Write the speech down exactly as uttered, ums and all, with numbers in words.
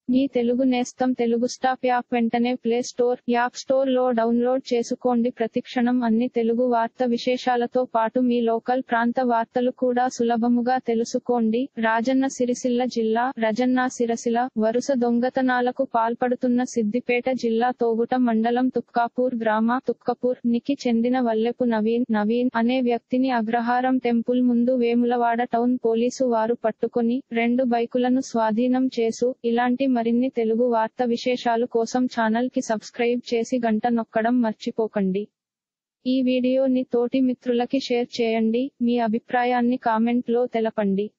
మీ తెలుగు నేస్తం Telugu stop app వెంటనే play store, app store లో డౌన్లోడ్ చేసుకోండి. ప్రతిక్షణం అన్ని తెలుగు వార్త విశేషాలతో పాటు మీ లోకల్ ప్రాంత వార్తలు కూడా సులభముగా తెలుసుకోండి. రాజన్న సిరిసిల్ల జిల్లా రజన్న సిరసిల వరుస దొంగతనాలకు పాల్పడుతున్న సిద్దిపేట జిల్లా తోగుట మండలం తుక్కాపూర్ గ్రామ తుక్కపూర్ నికి చెందిన వల్లెపు నవీన్ నవీన్ అనే వ్యక్తిని అగ్రహారం టెంపుల్ ముందు వేములవాడ టౌన్ పోలీసు వారు పట్టుకొని రెండు బైకులను స్వాధీనం చేసు. ఇలాంటి మరిన్ని తెలుగు వార్త విశేషాలు కోసం ఛానల్ కి సబ్స్క్రైబ్ చేసి గంట నొక్కడం మర్చిపోకండి. ఈ వీడియోని తోటి మిత్రులకి షేర్ చేయండి. మీ అభిప్రాయాన్ని కామెంట్ లో తెలపండి.